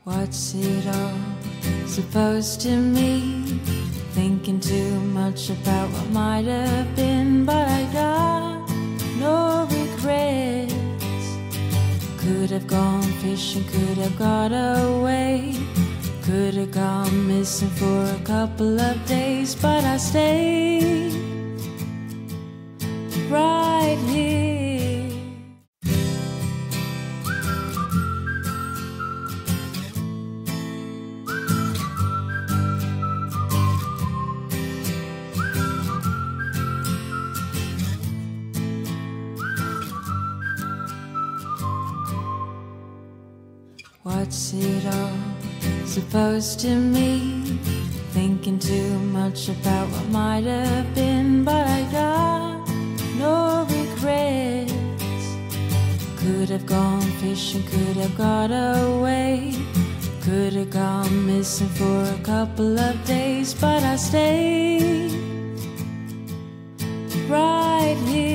What's it all supposed to mean? Thinking too much about what might have been, but I got no regrets. Could have gone fishing, could have got away, could have gone missing for a couple of days, but I stayed right here. What's it all supposed to mean? Thinking too much about what might have been, but I got no regrets. Could have gone fishing, could have got away, could have gone missing for a couple of days, but I stayed right here.